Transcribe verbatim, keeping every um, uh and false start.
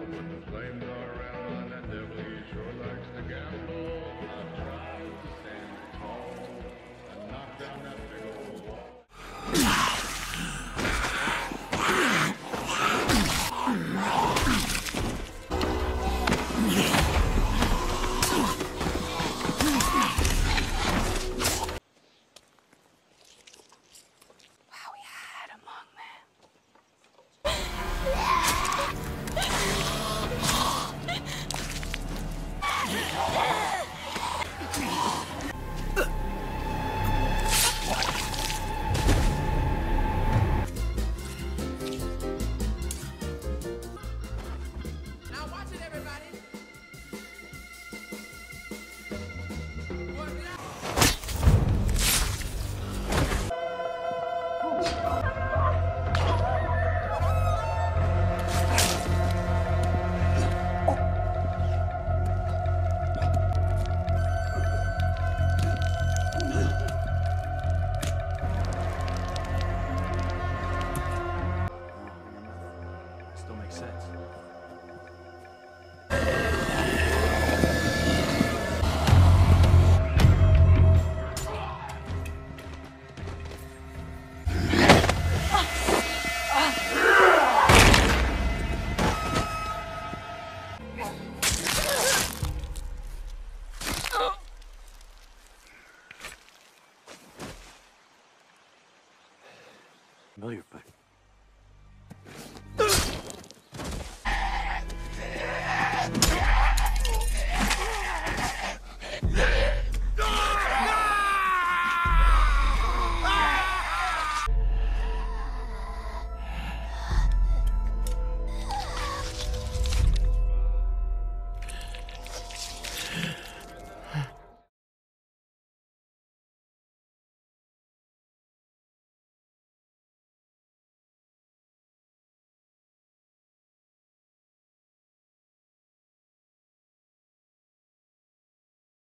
when the flames are around and that devil he sure likes to gamble. I tried to stand tall and knock down that big old wall. Familiar, but